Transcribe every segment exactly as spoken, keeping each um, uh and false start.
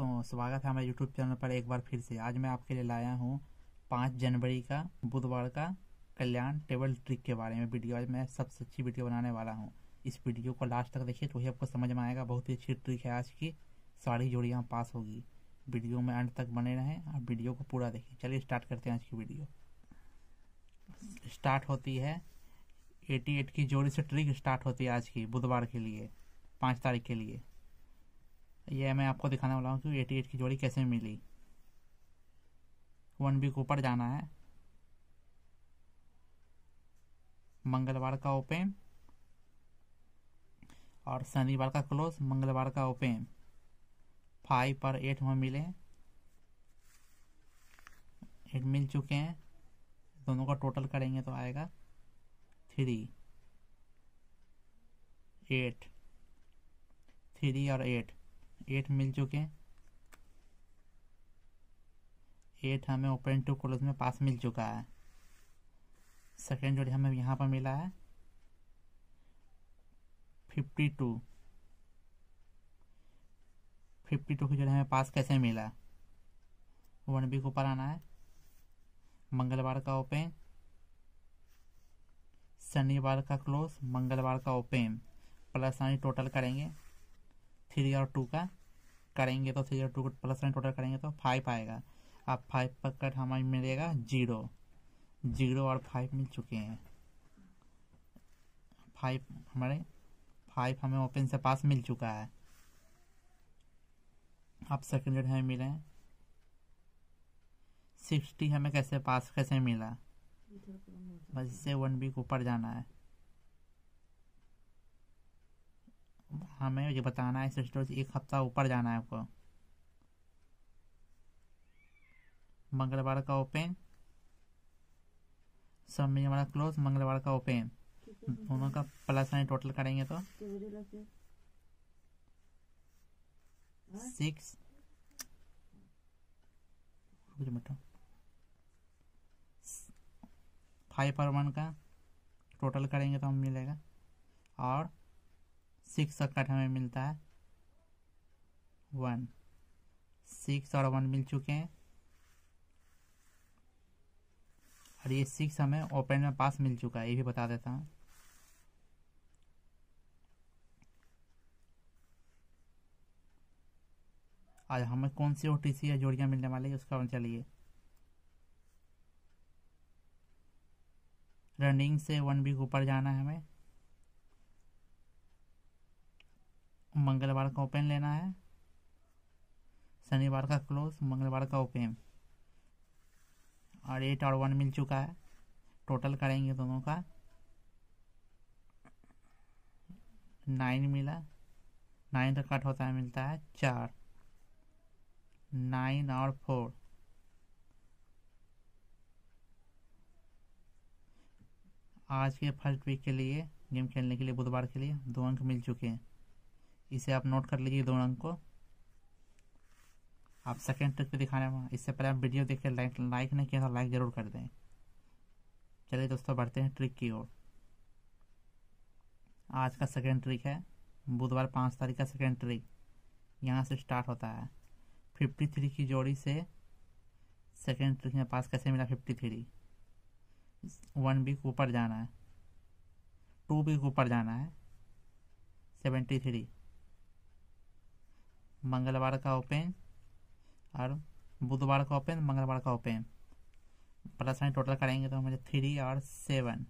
दोस्तों, स्वागत है हमारे यूट्यूब चैनल पर एक बार फिर से। आज मैं आपके लिए लाया हूँ पाँच जनवरी का बुधवार का कल्याण टेबल ट्रिक के बारे में वीडियो। आज मैं सबसे अच्छी वीडियो बनाने वाला हूँ। इस वीडियो को लास्ट तक देखिए तो ही आपको समझ में आएगा। बहुत ही अच्छी ट्रिक है आज की, सारी जोड़ियाँ पास होगी। वीडियो में अंत तक बने रहें और वीडियो को पूरा देखिए। चलिए स्टार्ट करते हैं आज की वीडियो। स्टार्ट होती है अठासी की जोड़ी से। ट्रिक स्टार्ट होती है आज की बुधवार के लिए, पाँच तारीख के लिए। यह मैं आपको दिखाने वाला हूँ कि अठासी की जोड़ी कैसे मिली। वन वीक ऊपर जाना है। मंगलवार का ओपन और शनिवार का क्लोज, मंगलवार का ओपन। फाइव पर एट में मिले, एट मिल चुके हैं। दोनों का टोटल करेंगे तो आएगा थ्री, एट, थ्री और एट, एट मिल चुके हैं। एट हमें ओपन टू क्लोज में पास मिल चुका है। सेकेंड जोड़ी हमें यहाँ पर मिला है फिफ्टी टू। फिफ्टी टू की जोड़ी हमें पास कैसे मिला? वन वीक ऊपर आना है। मंगलवार का ओपन, शनिवार का क्लोज, मंगलवार का ओपन, प्लस साइन टोटल करेंगे। थ्री और टू का करेंगे तो थ्री और टू का प्लस साइन टोटल करेंगे तो फाइव आएगा। अब फाइव पर कट हमें मिलेगा जीरो। जीरो और फाइव मिल चुके हैं। फाइव हमारे फाइव हमें ओपन से पास मिल चुका है। अब सेकेंड जोड़ी हमें मिले हैं सिक्सटी। हमें कैसे पास कैसे मिला? बस इससे वन वीक ऊपर जाना है। हमें ये बताना है सिक्सटी से एक हफ्ता ऊपर जाना है आपको। मंगलवार का ओपन, शनिवार का क्लोज, मंगलवार का ओपन, दोनों का प्लस साइन टोटल करेंगे तो सिक्स, फाइव और वन का टोटल करेंगे तो हमें मिलेगा, और सिक्स का कट हमें मिलता है वन। सिक्स और वन मिल चुके हैं और ये सिक्स हमें ओपन में पास मिल चुका है। ये भी बता देता हूँ। आज हमें कौन सी ओटीसी या जोड़ियाँ मिलने वाली है उसका चलिए। रनिंग से वन वीक ऊपर जाना है हमें। मंगलवार का ओपन लेना है, शनिवार का क्लोज, मंगलवार का ओपन, और एट और वन मिल चुका है। टोटल करेंगे दोनों का नाइन मिला। नाइन का कट होता है मिलता है चार। नाइन और फोर, आज के फर्स्ट वीक के लिए गेम खेलने के लिए बुधवार के लिए दो अंक मिल चुके हैं। इसे आप नोट कर लीजिए दो अंक को। आप सेकेंड ट्रिक पे दिखाने में इससे पहले आप वीडियो देख के लाइक लाइक नहीं किया तो लाइक जरूर कर दें। चलिए दोस्तों बढ़ते हैं ट्रिक की ओर। आज का सेकेंड ट्रिक है बुधवार पाँच तारीख का सेकेंड ट्रिक। यहाँ से स्टार्ट होता है फिफ्टी थ्री की जोड़ी से। सेकेंड ट्रिक में पास कैसे मिला? Fifty three. वन वीक ऊपर जाना है, टू वीक ऊपर जाना है। सेवेंटी थ्री मंगलवार का ओपन और बुधवार का ओपन, मंगलवार का ओपन, प्लस साइन टोटल करेंगे तो मुझे थ्री और सेवन,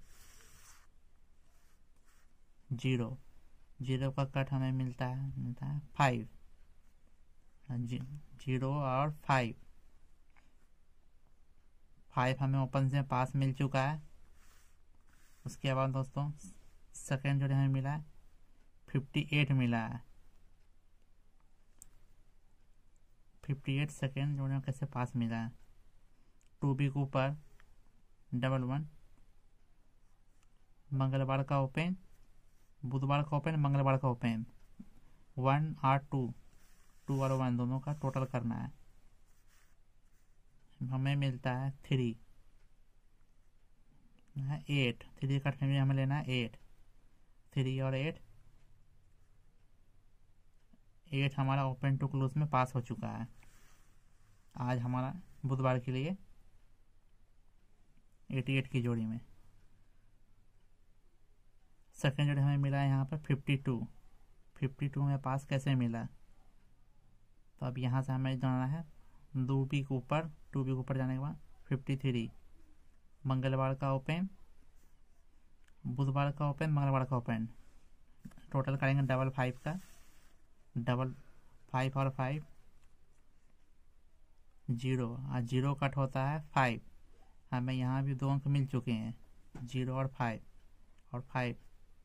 जीरो। जीरो का कट हमें मिलता है मिलता है फाइव। जीरो और फाइव, फाइव हमें ओपन से पास मिल चुका है। उसके बाद दोस्तों सेकेंड जोड़ी हमें मिला है फिफ्टी एट मिला है। फिफ्टी एट सेकेंड जोड़ी में कैसे पास मिला है? टू वीक ऊपर, डबल वन, मंगलवार का ओपन, बुधवार का ओपन, मंगलवार का ओपन, वन और टू, टू और वन दोनों का टोटल करना है। हमें मिलता है थ्री, एट। थ्री का फैमिली हमें लेना है एट। थ्री और एट, एट हमारा ओपन टू क्लोज में पास हो चुका है आज हमारा बुधवार के लिए अठासी की जोड़ी में। सेकेंड जोड़ी हमें मिला है यहाँ पर फिफ्टी टू। फिफ्टी टू में पास कैसे मिला, तो अब यहाँ से हमें जाना है दो पी के ऊपर, टू पी के ऊपर जाने के बाद फिफ्टी थ्री। मंगलवार का ओपन, बुधवार का ओपन, मंगलवार का ओपन, टोटल करेंगे डबल फाइव का, डबल फाइव और फाइव जीरो, और जीरो कट होता है फाइव। हमें यहाँ भी दो अंक मिल चुके हैं, जीरो और फाइव, और फाइव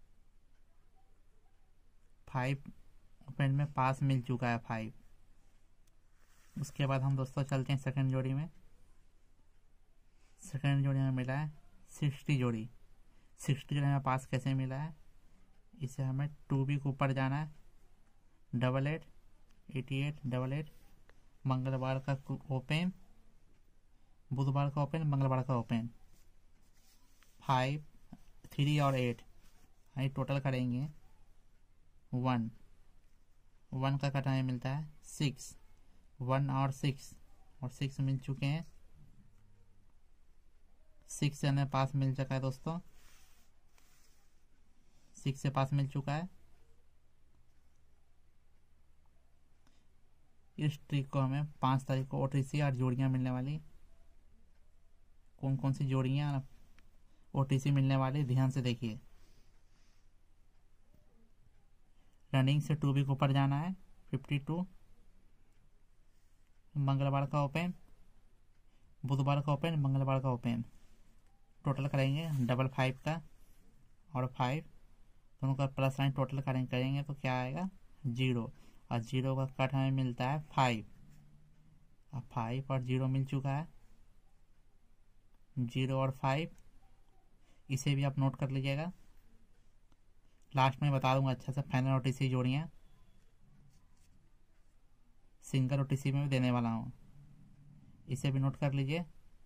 फाइव ओपन में पास मिल चुका है फाइव। उसके बाद हम दोस्तों चलते हैं सेकंड जोड़ी में। सेकंड जोड़ी में मिला है सिक्सटी जोड़ी। सिक्सटी जोड़ी में पास कैसे मिला है, इसे हमें टू बी के ऊपर जाना है, double eight, eighty eight, double eight. मंगलवार का ओपन, बुधवार का ओपन, मंगलवार का ओपन, फाइव, थ्री और एट, ये टोटल करेंगे वन। वन का कट हमें मिलता है सिक्स, वन और सिक्स, और सिक्स मिल चुके हैं। सिक्स से हमें पास मिल चुका है दोस्तों, सिक्स से पास मिल चुका है। इस ट्रिक को हमें पाँच तारीख को ओटीसी और जोड़ियाँ मिलने वाली, कौन कौन सी जोड़ियाँ ओटीसी मिलने वाली ध्यान से देखिए। रनिंग से टू बी के ऊपर जाना है, फिफ्टी टू। मंगलवार का ओपन, बुधवार का ओपन, मंगलवार का ओपन, टोटल करेंगे डबल फाइव का और फाइव, दोनों का प्लस लाइन टोटल करेंगे करेंगे तो क्या आएगा जीरो, और जीरो का कट हमें मिलता है फाइव। अब फाइव और जीरो मिल चुका है, जीरो और फाइव, इसे भी आप नोट कर लीजिएगा। लास्ट में बता दूंगा अच्छा से फाइनल ओटीसी जोड़ियाँ सिंगल ओटीसी में भी देने वाला हूँ, इसे भी नोट कर लीजिए।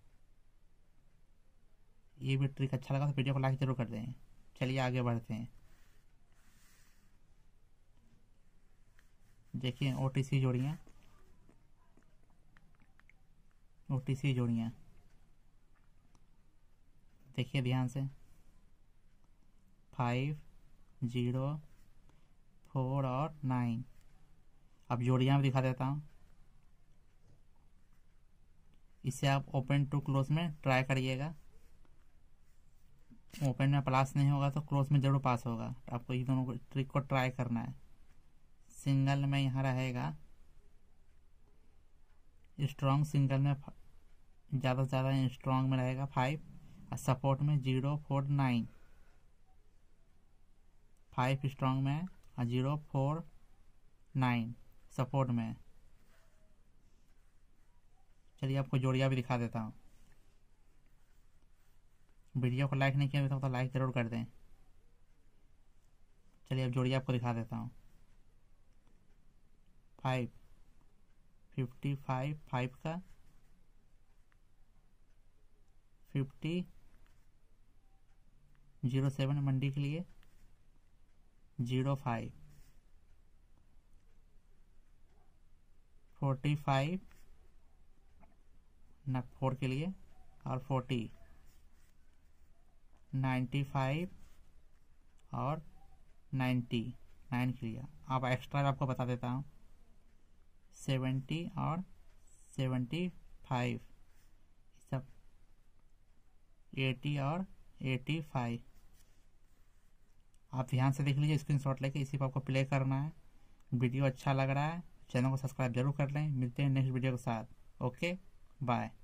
ये भी ट्रिक अच्छा लगा तो वीडियो को लाइक जरूर कर दें। चलिए आगे बढ़ते हैं। देखिए ओटीसी जोड़ियाँ, ओटीसी जोड़ियाँ देखिए ध्यान से, फाइव, जीरो, फोर और नाइन। अब जोड़ियाँ भी दिखा देता हूँ, इसे आप ओपन टू क्लोज में ट्राई करिएगा। ओपन में पास नहीं होगा तो क्लोज में जरूर पास होगा, आपको ये दोनों ट्रिक को ट्राई करना है। सिंगल में यहाँ रहेगा स्ट्रॉन्ग, सिंगल में ज़्यादा से ज़्यादा स्ट्रॉन्ग में रहेगा फाइव, और सपोर्ट में zero, four, nine. Five strong में और जीरो, फोर, नाइन सपोर्ट में। चलिए आपको जोड़ियाँ भी दिखा देता हूँ। वीडियो को लाइक नहीं किया तो, तो लाइक ज़रूर कर दें। चलिए अब जोड़ियाँ आपको दिखा देता हूँ। फाइव, फिफ्टी फाइव, फाइव का, फिफ्टी, जीरो सेवन मंडी के लिए, जीरो फाइव, फोर्टी फाइव न फोर के लिए, और फोर्टी, नाइन्टी फाइव और नाइन्टी नाइन के लिए। अब एक्स्ट्रा आपको बता देता हूँ, सेवेंटी और सेवेंटी फाइव, सब एटी और एटी फाइव। आप ध्यान से देख लीजिए, स्क्रीनशॉट लेके इसी पर आपको प्ले करना है। वीडियो अच्छा लग रहा है चैनल को सब्सक्राइब जरूर कर लें। मिलते हैं नेक्स्ट वीडियो के साथ। Okay bye.